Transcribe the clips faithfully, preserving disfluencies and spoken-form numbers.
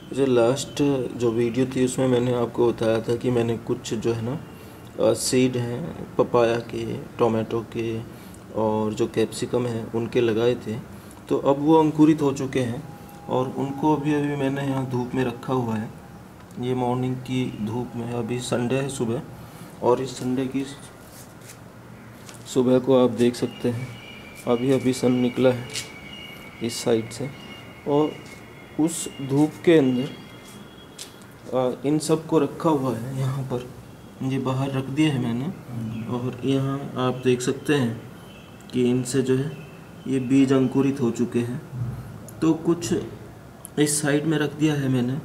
जो लास्ट जो वीडियो थी उसमें मैंने आपको बताया था कि मैंने कुछ जो है ना सीड हैं पपाया के, टोमेटो के और जो कैप्सिकम है उनके लगाए थे। तो अब वो अंकुरित हो चुके हैं और उनको अभी अभी मैंने यहाँ धूप में रखा हुआ है। ये मॉर्निंग की धूप में, अभी संडे है सुबह, और इस संडे की सुबह को आप देख सकते हैं अभी अभी सन निकला है इस साइड से, और उस धूप के अंदर आ, इन सब को रखा हुआ है। यहाँ पर ये बाहर रख दिया है मैंने, और यहाँ आप देख सकते हैं कि इनसे जो है ये बीज अंकुरित हो चुके हैं। तो कुछ इस साइड में रख दिया है मैंने,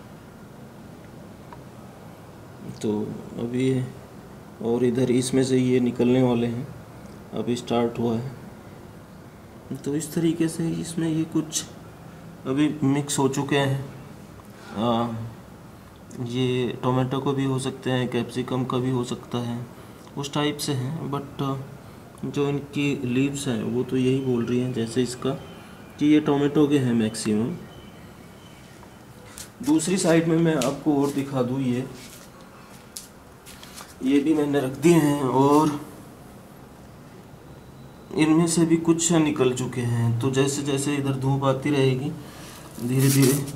तो अभी और इधर इसमें से ये निकलने वाले हैं, अभी स्टार्ट हुआ है। तो इस तरीके से इसमें ये कुछ अभी मिक्स हो चुके हैं। आ, ये टोमेटो को भी हो सकते हैं, कैप्सिकम का भी हो सकता है, उस टाइप से हैं। बट जो इनकी लीव्स हैं वो तो यही बोल रही हैं जैसे इसका कि ये टोमेटो के हैं मैक्सिमम। दूसरी साइड में मैं आपको और दिखा दूँ, ये ये भी मैंने रख दिए हैं और इनमें से भी कुछ निकल चुके हैं। तो जैसे जैसे इधर धूप आती रहेगी धीरे धीरे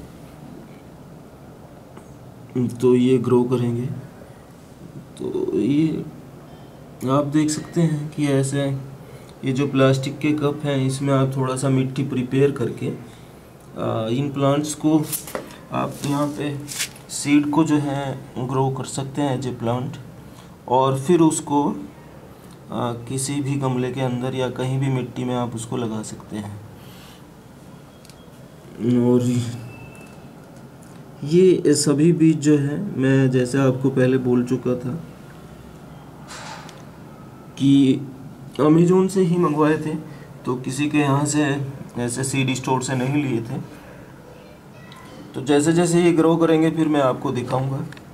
तो ये ग्रो करेंगे। तो ये आप देख सकते हैं कि ऐसे ये जो प्लास्टिक के कप हैं इसमें आप थोड़ा सा मिट्टी प्रिपेयर करके आ, इन प्लांट्स को आप यहाँ पे सीड को जो है ग्रो कर सकते हैं एज ए प्लांट, और फिर उसको आ, किसी भी गमले के अंदर या कहीं भी मिट्टी में आप उसको लगा सकते हैं। और ये सभी बीज जो है मैं जैसे आपको पहले बोल चुका था कि अमेज़ोन से ही मंगवाए थे, तो किसी के यहाँ से ऐसे सीड स्टोर से नहीं लिए थे। तो जैसे जैसे ये ग्रो करेंगे फिर मैं आपको दिखाऊंगा।